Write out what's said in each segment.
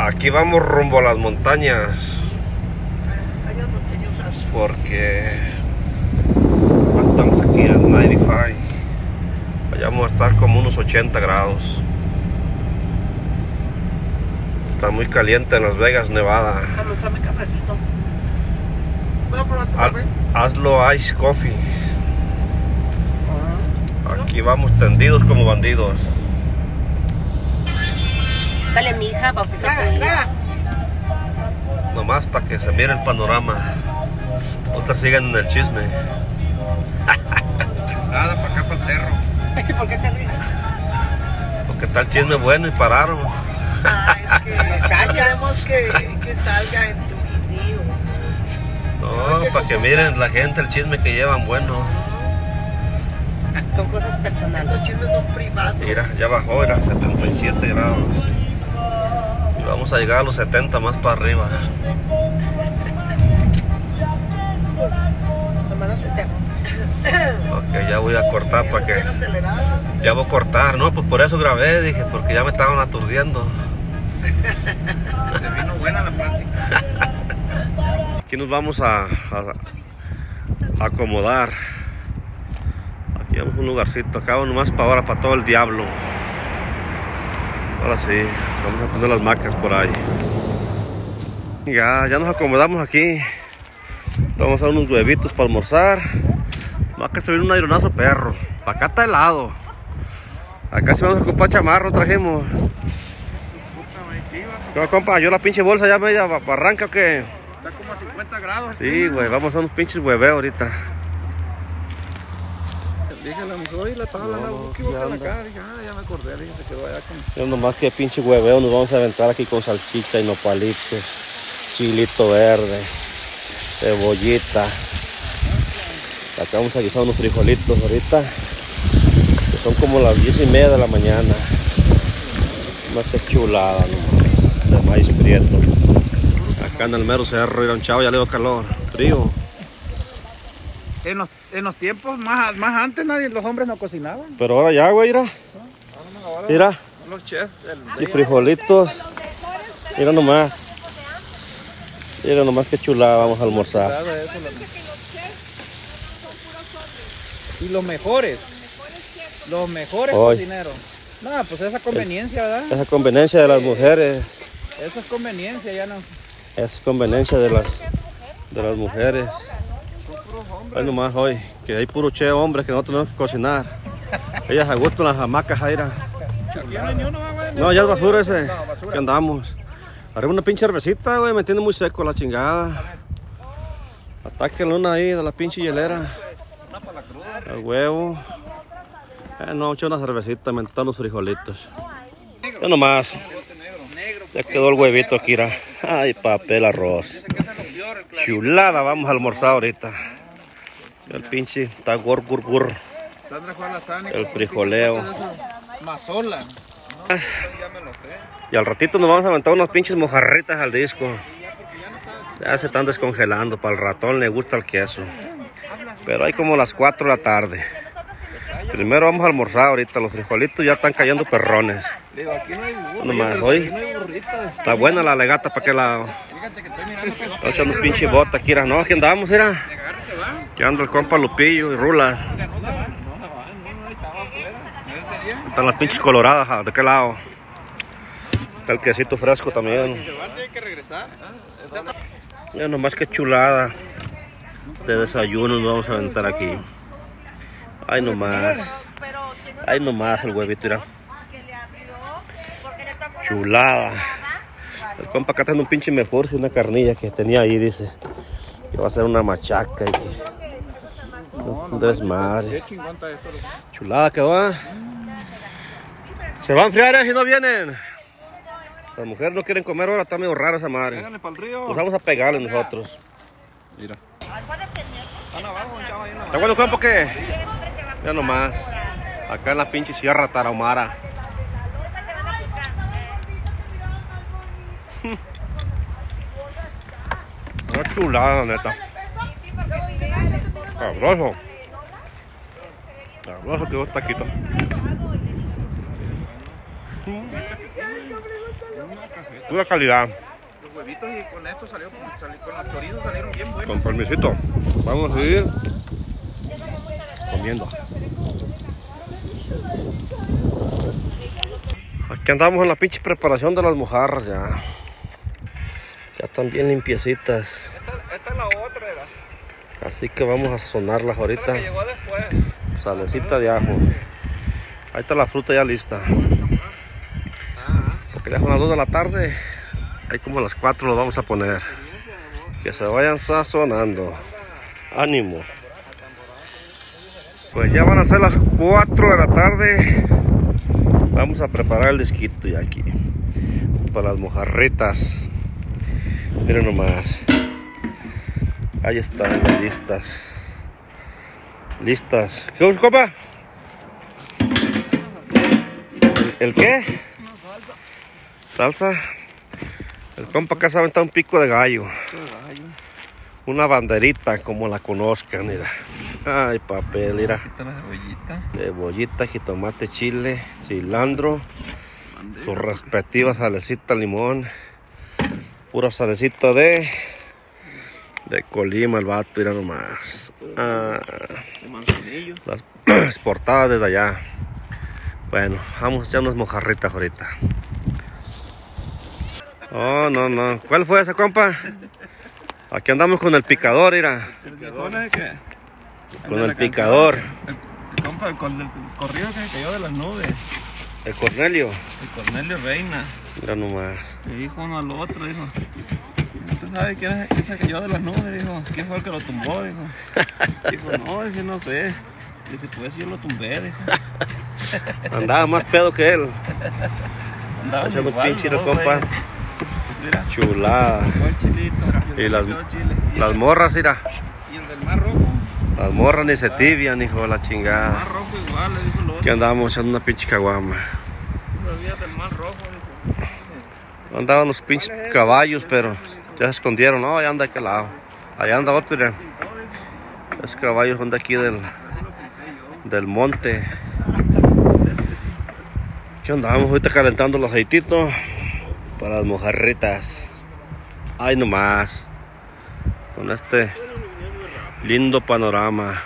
Aquí vamos rumbo a las montañas. Montañas montañosas. Porque estamos aquí en 95. Allá vamos a estar como unos 80 grados. Está muy caliente en Las Vegas, Nevada. Vamos a mi cafecito. ¿Puedo probar tu café? Hazlo ice coffee. Aquí vamos tendidos como bandidos. Dale, mi hija, bautiza tu hija. Nomás para que se mire el panorama. No te sigan en el chisme. Nada, para acá, para el cerro. ¿Por qué te ríes? Porque está el chisme bueno y pararon. Es que queremos que salga en tu video. No, para que miren la gente el chisme que llevan bueno. Son cosas personales. Los chismes son privados. Mira, ya bajó, era 77 grados. Y vamos a llegar a los 70 más para arriba. Tomanos el tema. Ok, ya voy a cortar para que... Ya voy a cortar, ¿no? Pues por eso grabé, dije, porque ya me estaban aturdiendo. Se vino buena la plática. Aquí nos vamos a acomodar. Aquí vamos a un lugarcito, acá nomás para ahora, para todo el diablo. Ahora sí, vamos a poner las macas por ahí. Ya nos acomodamos aquí. Vamos a hacer unos huevitos para almorzar. Va que se viene un aironazo perro. Para acá está helado. Acá sí vamos a ocupar chamarro, trajimos. ¿Qué va, compa? ¿Yo la pinche bolsa ya media barranca o qué? Está como a 50 grados. Sí, güey, vamos a unos pinches hueveos ahorita. Dígale a mi soy la tabla, No, que boca ya la anda. cara. Dije, ya me acordé, dije, se quedó allá con... Yo nomás que pinche hueveo nos vamos a aventar aquí con salchicha y nopalitos, chilito verde, cebollita. Acá vamos a guisar unos frijolitos ahorita, que son como las 10:30 de la mañana. Más que chulada nomás, de maíz prieto. Acá en el mero cerro, ir a un chavo, ya le dio calor, frío. En los tiempos más antes los hombres no cocinaban. Pero ahora ya, güey, mira, Los chefs del y frijolitos, mira nomás. Mira nomás que chulada, vamos a almorzar. Y los mejores Hoy. cocineros. No, pues esa conveniencia, ¿verdad? Esa conveniencia de las mujeres. Esa es conveniencia, ya no. Es conveniencia de las mujeres. Ay, nomás hoy, que hay puro che hombres que nosotros tenemos que cocinar. Ellas a gusto en las hamacas, Jaira. Aquí no hay ni uno, güey. No, ya es basura ese. No, basura. Que andamos. Arriba una pinche cervecita, güey, me tiene muy seco la chingada. Atáquenle una ahí de la pinche hielera. El huevo. No, eché una cervecita, me entró unos frijolitos. Ya nomás. Ya quedó el huevito aquí, mira. Ay, papel arroz. Chulada, vamos a almorzar ahorita. El pinche está gur. Sandra fue a la sana. El frijoleo. Mazola. No, ya me lo sé. Y al ratito nos vamos a aventar unas pinches mojarritas al disco. Ya se están descongelando, para el ratón le gusta el queso. Pero hay como las 4 de la tarde. Primero vamos a almorzar ahorita, los frijolitos ya están cayendo perrones. Digo, aquí no hay burritas. Nomás, hoy No hay burritas. está buena la legata para aquel lado. Fíjate que estoy mirando que Está echando un pinche bota aquí, no, aquí andamos, mira. Aquí anda el compa Lupillo y Rula. Están las pinches coloradas, ¿de qué lado? Está el quesito fresco también. se va, tiene que regresar. Ya nomás que chulada de desayuno nos vamos a aventar aquí. Ay nomás. Ay nomás el huevito, mira. Chulada. El compa acá tiene un pinche mejor, una carnilla que tenía ahí, dice. Que va a ser una machaca y que... un desmadre. Qué chingón está esto. Chulada que va. Se van a enfriar si no vienen. Las mujeres no quieren comer ahora, está medio raro esa madre. Pégale para el río. Pues vamos a pegarle nosotros. Mira. Están abajo, un chavo ahí en la... ¿Está bueno campo qué? Ya nomás. Acá en la pinche Sierra Tarahumara. Una chulada, neta. Sabroso. Sabroso quedó el taquito. Pura calidad. Los huevitos y con esto salió con los chorizos salieron bien buenos. Con permisito. Vamos a seguir comiendo. Aquí andamos en la pinche preparación de las mojarras ya. Ya están bien limpiecitas. Esta es la otra, ¿verdad? Así que vamos a sazonarlas ahorita. Que llegó después. Salecita de ajo. Ahí está la fruta ya lista. Porque ya son las 2 de la tarde. Ahí como a las 4 lo vamos a poner. Que se vayan sazonando. Ánimo. Pues ya van a ser las 4 de la tarde. Vamos a preparar el disquito ya aquí. Para las mojarritas. Miren nomás. Ahí están, listas. Listas. ¿Qué, compa? ¿El qué? Salsa. El compa acá se aventado un pico de gallo. Una banderita, como la conozcan, mira. Ay, papel, mira. Cebollita, jitomate, chile, cilantro. Su respectiva salecita, limón. Pura salecita de Colima, el vato, mira nomás. Las exportadas desde allá. Bueno, vamos a echar unas mojarritas ahorita. Oh, no. ¿Cuál fue ese, compa? Aquí andamos con el picador, mira. ¿El picador es qué? Con el picador. El compa, el corrido que se cayó de las nubes. El Cornelio. El Cornelio Reina. Mira nomás. Le dijo uno al otro, dijo. ¿Usted sabe quién se cayó de las nubes? Dijo. ¿Quién fue el que lo tumbó? Dijo. Dijo, no, dice, no sé. Dice, pues yo lo tumbé, dijo. Andaba más pedo que él. Andaba echando igual, pinche, ¿no, compa. güey? Mira. Chulada. El chilito. Y las morras, mira. Y el del mar rojo. Las morras ni se tibian, hijo de la El chingada. mar rojo igual, le dijo el otro. Aquí andamos echando una pinche caguama. Todavía del mar rojo, dijo. Andaban los pinches caballos, pero ya se escondieron. No, allá anda de aquel lado. Allá anda otro, mira. Los caballos son de aquí del monte. Aquí andamos ahorita calentando el aceitito para las mojarritas. Ay, nomás. Con este lindo panorama.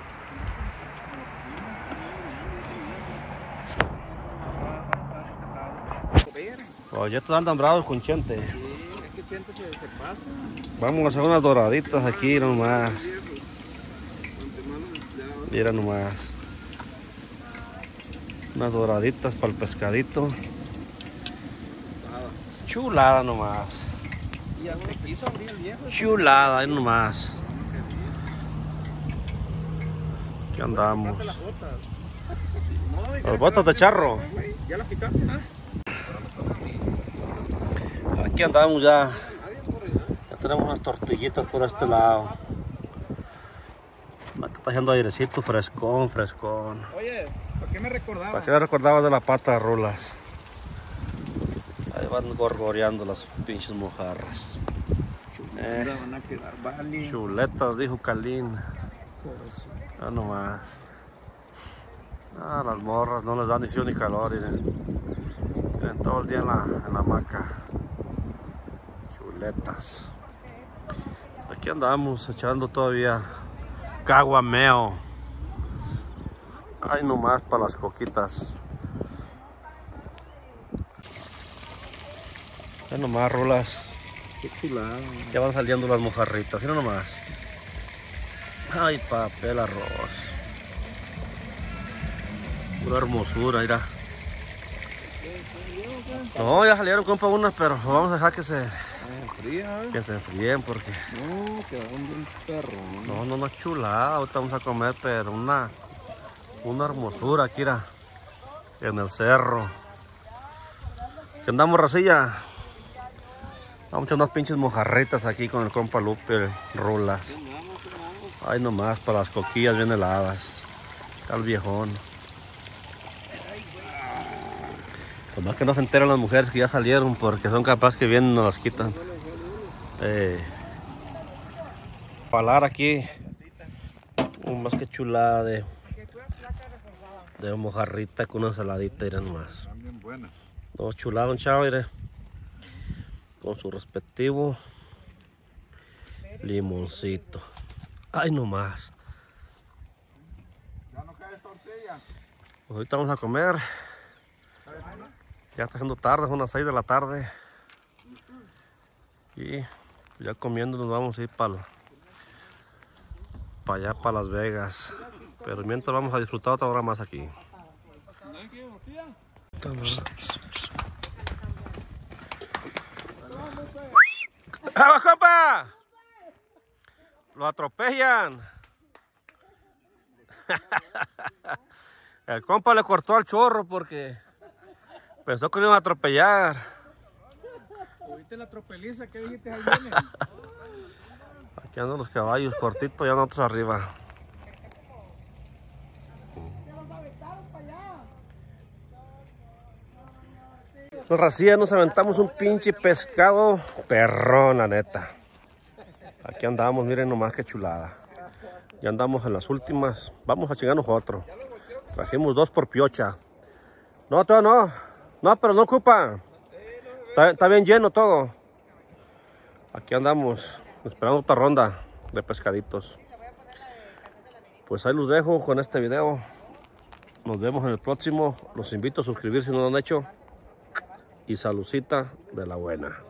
Oh, ya te andan bravos con Chente. Sí, es que siento que se pasa. Vamos a hacer unas doraditas aquí nomás. Mira nomás. Unas doraditas para el pescadito. Chulada nomás. Y algo quiso abrir el viejo. Chulada, ahí nomás. Aquí andamos. Las botas de charro. ¿Ya las picaste? Aquí andamos ya. Ya tenemos unas tortillitas por este lado. Aquí está haciendo airecito, frescón. Oye, ¿por qué me recordaba? ¿Para qué le recordabas de la pata de rolas? Ahí van gorgoreando las pinches mojarras. Van a quedar vale. Chuletas, dijo Calín. Ya nomás. Las morras no les dan ni frío ni calor. Tienen todo el día en la hamaca. Chuletas. Aquí andamos echando todavía caguameo. Ay, nomás para las coquitas. Ya nomás, rolas. Qué chulada. Ya van saliendo las mojarritas. Mira nomás. Ay, papel arroz. Pura hermosura, mira. No, ya salieron, compa, unas, pero vamos a dejar que se enfríen porque... No, quedaron bien perro. No, chulada. Ahorita vamos a comer, pero una hermosura aquí, mira. En el cerro. ¿Qué andamos, racilla? Vamos a echar unas pinches mojarritas aquí con el compa Lupe, rolas. Ay, nomás, para las coquillas bien heladas. Está el viejón. Nomás que no se enteran las mujeres que ya salieron, porque son capaces que vienen y nos las quitan. Palar aquí. Más que chulada de mojarrita con una saladita, mira nomás. También buena. No, chulado, un chavo, mire. Con su respectivo limoncito. Ay, no más. Ya no cae tortilla. Pues ahorita vamos a comer. Ya está siendo tarde, son las 6 de la tarde. Y ya comiendo nos vamos a ir para allá, para Las Vegas. Pero mientras vamos a disfrutar otra hora más aquí. ¡Agua, compa! Lo atropellan. El compa le cortó al chorro porque pensó que lo iban a atropellar. ¿Oíste la tropeliza que dijiste ahí viene? Aquí andan los caballos cortitos y nosotros arriba. Nos racía, nos aventamos un pinche pescado perrón, la neta. Aquí andamos, miren nomás qué chulada. Ya andamos en las últimas. Vamos a chingarnos otro. Trajimos 2 por piocha. No, todavía no. No, pero no ocupa. Está bien lleno todo. Aquí andamos esperando otra ronda de pescaditos. Pues ahí los dejo con este video. Nos vemos en el próximo. Los invito a suscribirse si no lo han hecho. Y salucita de la buena.